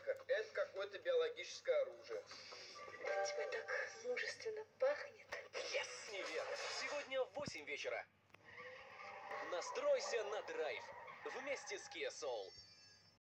Майка, это какое-то биологическое оружие. От тебя так мужественно пахнет. Yes! Невер. Сегодня в 8 вечера. Настройся на драйв. Вместе с Kia Soul.